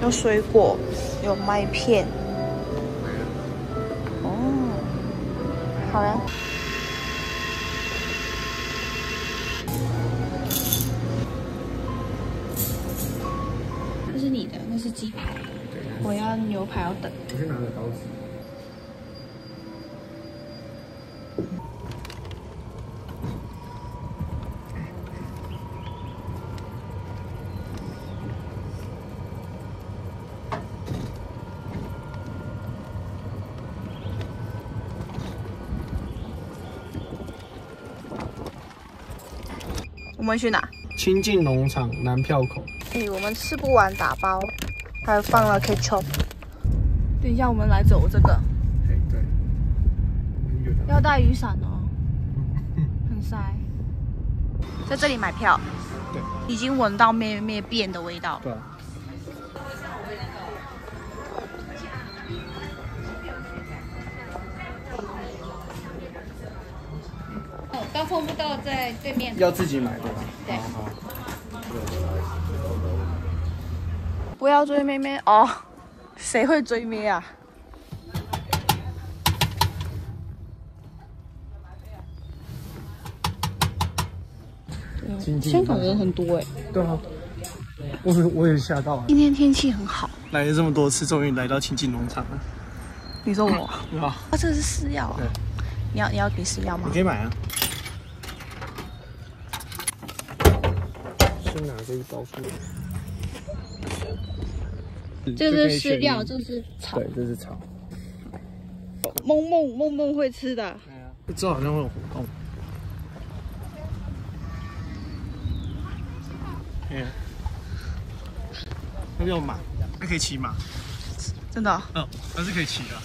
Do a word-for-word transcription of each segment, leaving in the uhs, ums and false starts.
有水果，有麦片。哦，好了。这是你的，那是鸡排。我要牛排，要等。 我去拿个刀子。 我们去哪？ 清境农场南票口。 哎，我们吃不完打包，还放了 ketchup。等一下，我们来走这个。 哎，对。 要带雨伞哦，很晒。在这里买票。 对。 已经闻到面面变的味道。 对啊。 刀锋不到在对面， 要自己买对吧？ 对。 好。 不要追妹妹哦，谁会追妹啊？香港人很多哎。 对啊，我我也吓到了。 今天天气很好， 来了这么多次，终于来到清境农场了。 你说我？ 对啊。 啊，这个是饲料啊。 对。 你要你要给饲料吗？ 你可以买啊。 先拿这一包出来。 这是饲料，这是草。 对，这是草。 梦梦梦梦会吃的。 对啊，之后好像会有活动。哎呀，那边有马，还可以骑马。 真的？ 嗯，那是可以骑的。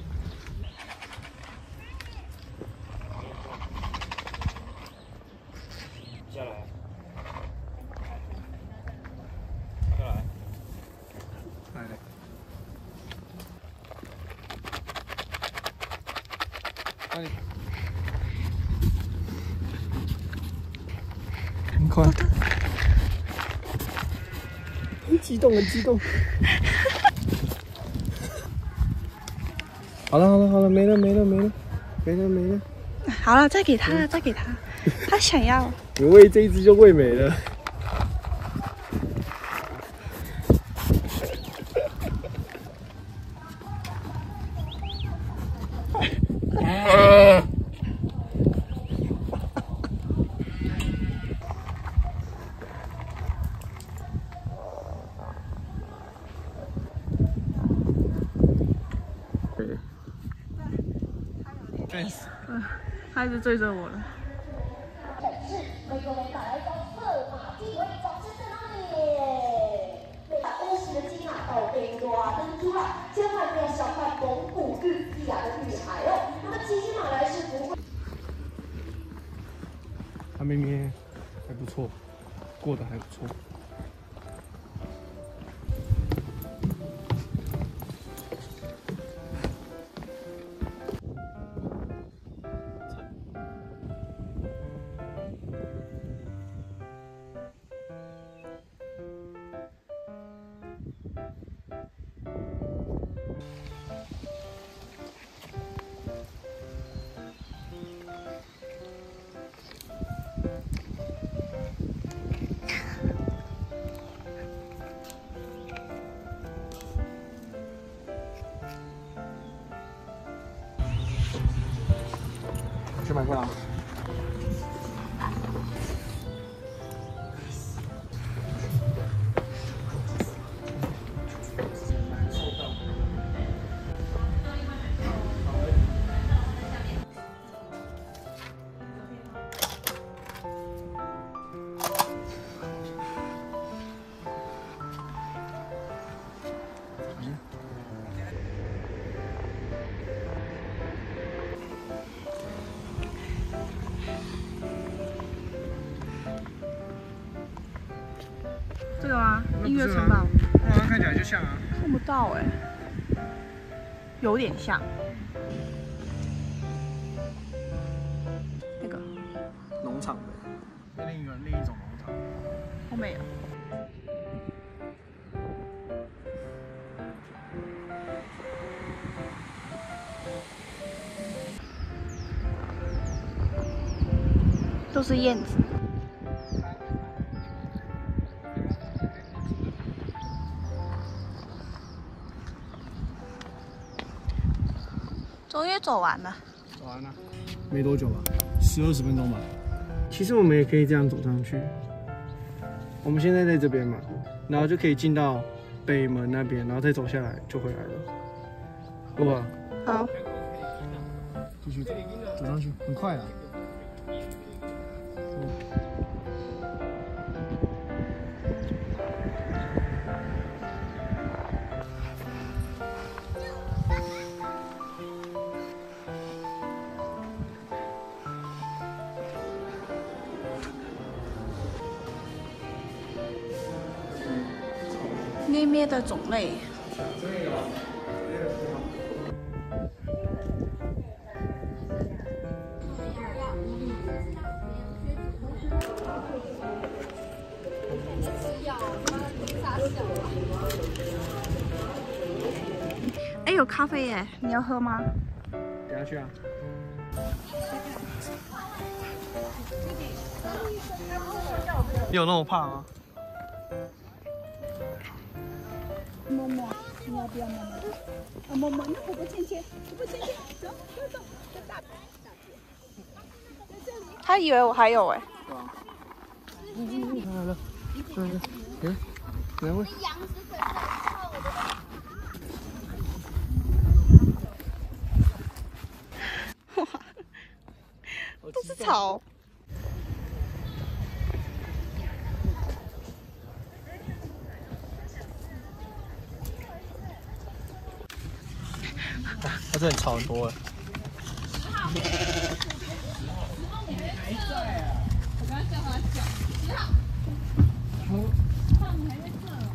很快，很激动，很激动。好了，好了，好了，没了，没了，没了，没了，没了。 好了，再给他了，再给他，他想要。 你喂这一只就喂没了。 嗯，他一直追着我了。 为各位带来一张策马经纬，掌声在哪里？欧式的金马到贝多啊登出了，千万不要小看蒙古绿地亚的女孩哦。那么骑骑马来是不会。 他妹妹还不错，过得还不错。 去买过来。 这个吗？音乐城堡。 那看起来就像啊。 看不到哎、欸，有点像。那个农场的，另一个另一种农场。 好美啊！ 都是燕子。终于走完了。 走完了，没多久吧，十二十分钟吧。其实我们也可以这样走上去。我们现在在这边嘛，然后就可以进到北门那边，然后再走下来就回来了。好不好？ 好。 继续走，走上去，很快啊。 咩咩的种类。哎，有咖啡耶，你要喝吗？ 等下去啊。你有那么怕吗？ 摸摸，你要不要摸摸？啊，摸摸，那婆婆牵牵，婆婆牵牵，走，走走，在大大在这里。 他以为我还有哎。 嗯嗯嗯，来了，来了，嗯，两位。 哇，都是草。 它这里草很多哎。 我刚刚叫他讲，十号。你还在这哦。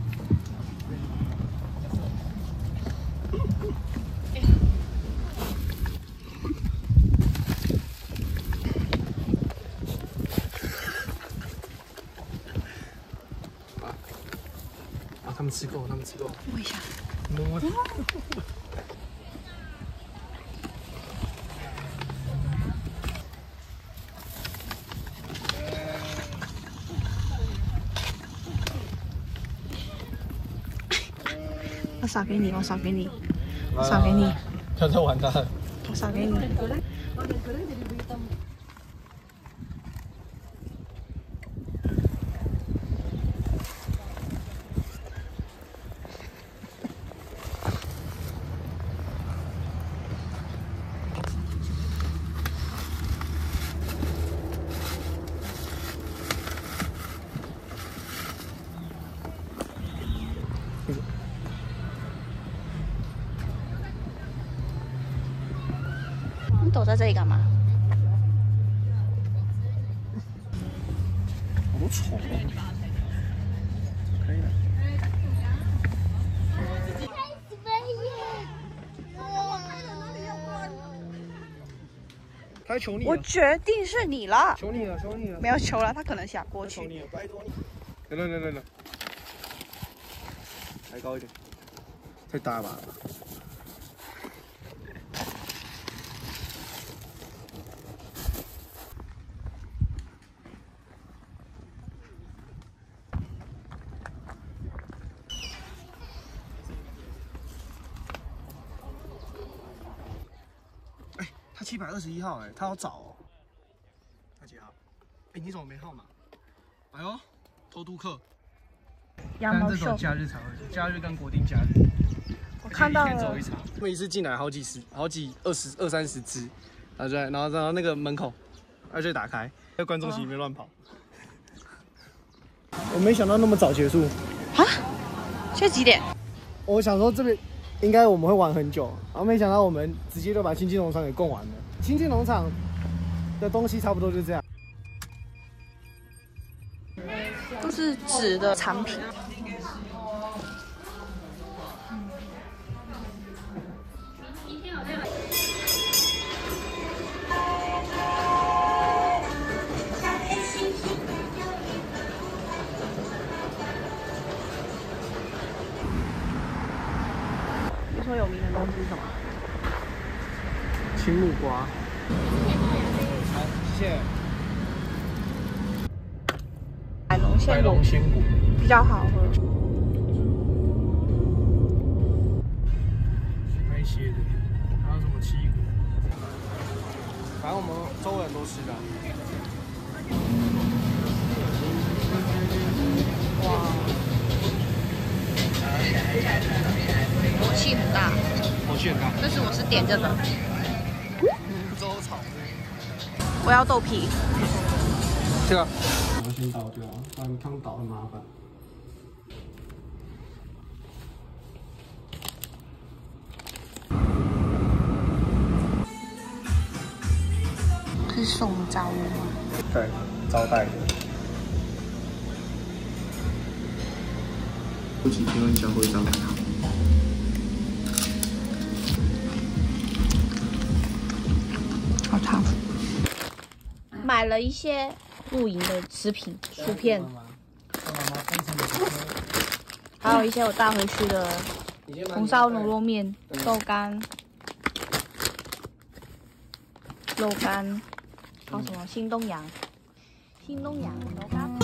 啊，他们吃够，他们吃够。 摸一下。 摸。 我扫给你，我扫给你，我扫给你。 不要再玩它了。 我扫给你。你躲在这里干嘛？ 好多虫哦。可以了。他在求你。 我决定是你了。 求你了，求你了。 没有求了，他可能想过去。 求你了，拜托你。来来来来来，抬高一点，太大吧。哎，他七百二十一号，哎，他好早哦。他几号？哎，你怎么没号码？哎呦，偷渡客。 羊毛秀。 假日才会，假日跟国定假日。 我看到了。 一天走一场。他们一次进来好几十、好几二十二三十只，然后然后然后那个门口，而且打开，在观众席里面乱跑。哦、我没想到那么早结束。 啊？现在几点？ 我想说这边应该我们会玩很久，然后没想到我们直接就把清境农场给逛完了。清境农场的东西差不多就这样。 都是纸的产品。你说有名的东西是什么？青木瓜。好，谢谢。 百龙鲜果比较好喝。 那一些的，还有什么奇异果？反正我们周围很多吃的。 哇，火气很大， 火气很大。 但是我是点这个。 粥炒。 我要豆皮。 这个。我要先倒掉，不然汤倒很麻烦。 是送招物吗？ 对，招待的。过几天会教会招待好。 好烫。买了一些露营的食品，薯片，还有一些我带回去的红烧牛肉面、豆干、肉干，还有什么新东阳、新东阳牛干。